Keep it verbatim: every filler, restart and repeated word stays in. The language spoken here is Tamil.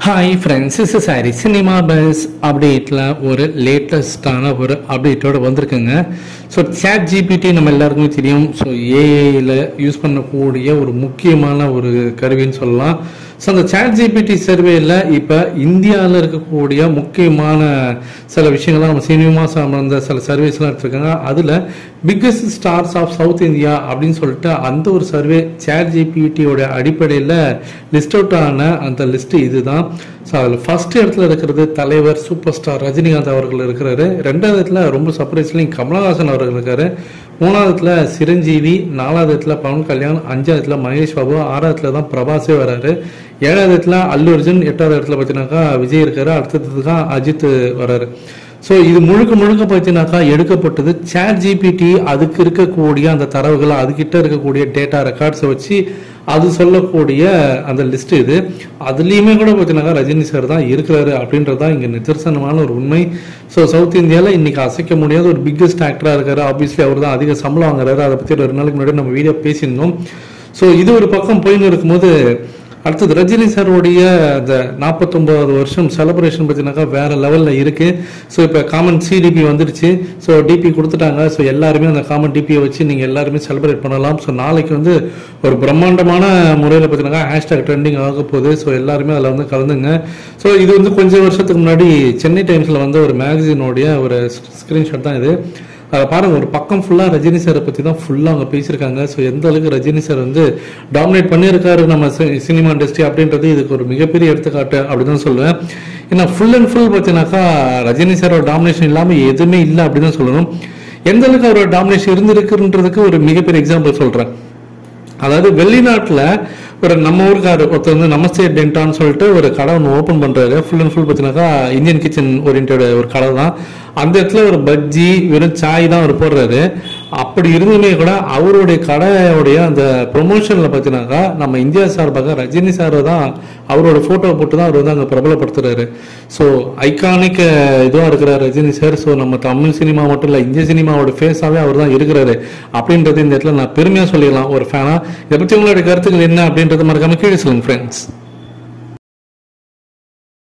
Hi friends, this is Harry. Cinema Buzz updateல ஒரு லேட்டஸ்டான ஒரு அப்டேட்டோட வந்திருக்குங்க. ஸோ சாட் ஜிபிடி நம்ம எல்லாருக்குமே தெரியும். ஸோ ஏஐல யூஸ் பண்ணக்கூடிய ஒரு முக்கியமான ஒரு கருவின்னு சொல்லலாம். ஸோ அந்த சாட் ஜிபிடி சர்வேல இப்போ இந்தியாவில் இருக்கக்கூடிய முக்கியமான சில விஷயங்கள்லாம் நம்ம சினிமா சார்ந்த சில சர்வீஸ்லாம் எடுத்துருக்காங்க. அதில் biggest stars of south India அப்படின்னு சொல்லிட்டு அந்த ஒரு சர்வே சாட் ஜிபிடியோட அடிப்படையில் லிஸ்ட் அவுட் ஆன அந்த லிஸ்ட் இதுதான். ஸோ அதில் ஃபர்ஸ்ட் இடத்துல இருக்கிறது தலைவர் சூப்பர் ஸ்டார் ரஜினிகாந்த் அவர்கள் இருக்கிறாரு. ரெண்டாவது இடத்துல ரொம்ப சர்ப்ரைஸ்லையும் கமலஹாசன் அவர்கள் இருக்காரு. மூணாவதுல சிரஞ்சீவி, நாலாவதுல பவன் கல்யாண், அஞ்சாவதுல மகேஷ் பாபு, ஆறாவதுல தான் பிரபாஸே வராரு, ஏழாவது இடத்துல அல்லு அர்ஜுன், எட்டாவது இடத்துல பார்த்தீங்கன்னாக்கா விஜய் இருக்காரு, அடுத்தது தான் அஜித் வராரு. ஸோ இது முழுக்க முழுக்க பார்த்தீங்கன்னாக்கா எடுக்கப்பட்டது சாட் ஜிபிடி அதுக்கு இருக்கக்கூடிய அந்த தரவுகளை அதுக்கிட்ட இருக்கக்கூடிய டேட்டா ரெக்கார்ட்ஸை வச்சு அது சொல்லக்கூடிய அந்த லிஸ்ட் இது. அதுலேயுமே கூட பார்த்தீங்கன்னாக்கா ரஜினி சார் தான் இருக்கிறாரு அப்படின்றது தான் இங்கே நிதர்சனமான ஒரு உண்மை. ஸோ சவுத் இந்தியாவில் இன்னைக்கு அசைக்க முடியாத ஒரு பிக்கஸ்ட் ஆக்டராக இருக்காரு. ஆப்வியஸ்லி அவர் தான் அதிக சம்பளம் வாங்குறாரு. அதை பற்றி ஒரு நாளைக்கு முன்னாடி நம்ம வீடியோ பேசியிருந்தோம். ஸோ இது ஒரு பக்கம் போயின்னு இருக்கும்போது அடுத்தது ரஜினி சாரோடைய அந்த நாற்பத்தொம்பதாவது வருஷம் செலிப்ரேஷன் பார்த்தீங்கன்னாக்கா வேற லெவலில் இருக்கு. ஸோ இப்போ காமன் சிடிபி வந்துருச்சு. ஸோ டிபி கொடுத்துட்டாங்க. ஸோ எல்லாருமே அந்த காமன் டிபியை வச்சு நீங்கள் எல்லாருமே செலிப்ரேட் பண்ணலாம். ஸோ நாளைக்கு வந்து ஒரு பிரம்மாண்டமான முறையில் பார்த்தீங்கன்னாக்கா ஹேஷ்டாக் ட்ரெண்டிங் ஆக போகுது. ஸோ எல்லாருமே அதில் வந்து கலந்துங்க. ஸோ இது வந்து கொஞ்சம் வருஷத்துக்கு முன்னாடி சென்னை டைம்ஸில் வந்து ஒரு மேகசினோடைய ஒரு ஸ்க்ரீன்ஷாட் தான் இது. அதை பாருங்க, ஒரு பக்கம் ஃபுல்லாக ரஜினி சாரை பற்றி தான் ஃபுல்லாக அவங்க பேசியிருக்காங்க. ஸோ எந்த அளவுக்கு ரஜினி சார் வந்து டாமினேட் பண்ணியிருக்காரு நம்ம சினிமா இண்டஸ்ட்ரி அப்படின்றது இதுக்கு ஒரு மிகப்பெரிய எடுத்துக்காட்டு அப்படி தான் சொல்லுவேன். ஏன்னா ஃபுல் அண்ட் ஃபுல் பார்த்தீங்கன்னாக்கா ரஜினி சாரோட டாமினேஷன் இல்லாமல் எதுவுமே இல்லை அப்படி தான் சொல்லணும். எந்த அளவுக்கு அவரோட டாமினேஷன் இருந்திருக்குன்றதுக்கு ஒரு மிகப்பெரிய எக்ஸாம்பிள் சொல்கிறேன். அதாவது வெளிநாட்டில் ஒரு நம்ம ஊருக்காரு ஒருத்தர் வந்து நமஸ்தே டென்டான்னு சொல்லிட்டு ஒரு கடை ஒன்று ஓப்பன் பண்ணுறாரு. ஃபுல் அண்ட் ஃபுல் பார்த்தீங்கன்னாக்கா இந்தியன் கிச்சன் ஓரியன்ட் ஒரு கடை தான். அந்த இடத்துல ஒரு பஜ்ஜி வெறும் சாய் தான் அவர் போடுறாரு. அப்படி இருந்துமே கூட அவருடைய கடையோடைய அந்த ப்ரொமோஷனில் பார்த்தீங்கன்னாக்கா நம்ம இந்தியா சார்பாக ரஜினி சார் தான் அவரோட ஃபோட்டோவை போட்டு தான் அவர் வந்து அங்கே பிரபலப்படுத்துறாரு. ஸோ ஐகானிக் இதுவாக இருக்கிறார் ரஜினி சார். ஸோ நம்ம தமிழ் சினிமா மட்டும் இல்லை, இந்திய சினிமாவோட ஃபேஸாகவே அவர் தான் இருக்கிறாரு அப்படின்றது இந்த இடத்துல நான் பெருமையாக சொல்லிடலாம் ஒரு ஃபேனாக. இதை பற்றி உங்களோட கருத்துக்கள் என்ன அப்படின்றது மறக்காம கீழே சொல்லுங்க ஃப்ரெண்ட்ஸ்.